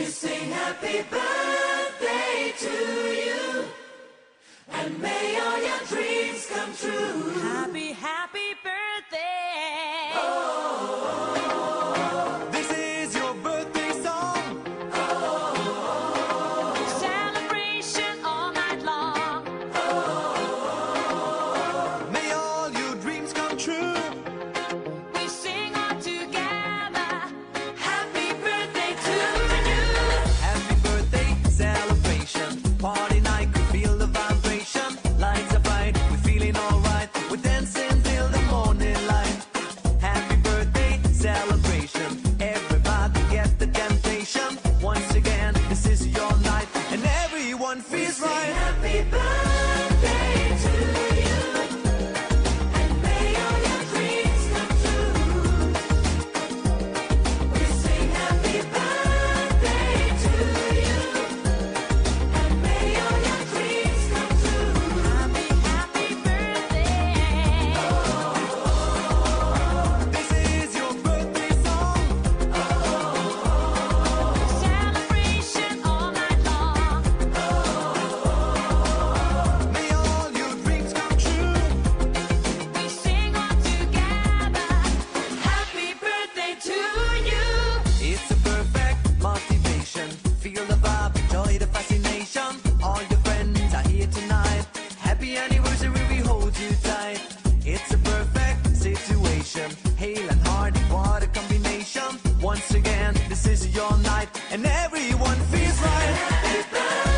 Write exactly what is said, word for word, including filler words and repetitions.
We sing happy birthday to you, and may all your dreams come true. Happy, happy birthday. Oh, this is your birthday song. Oh, celebration all night long. Oh, may all your dreams come true. We sing all together. happy birthday to you. Happy birthday celebration, party night, we feel the vibration. Lights are bright, we're feeling alright. We're dancing till the morning light. Happy birthday celebration, everybody get the temptation. Once again, this is your night, and everyone feels Sing right. happy birthday to you, and may all your dreams come true. We sing happy birthday to you, and may all your dreams come true. Happy, happy birthday. This is your birthday song. Celebration all night long. May all your dreams come true. We sing all together. Happy birthday to you. It's a perfect motivation. Feel the vibe, enjoy the fascination. All your friends are here tonight. Happy anniversary, we hold you tight. It's a perfect situation. Hale and hearty, what a combination. Once again, this is your night, and everyone feels right. Happy birthday.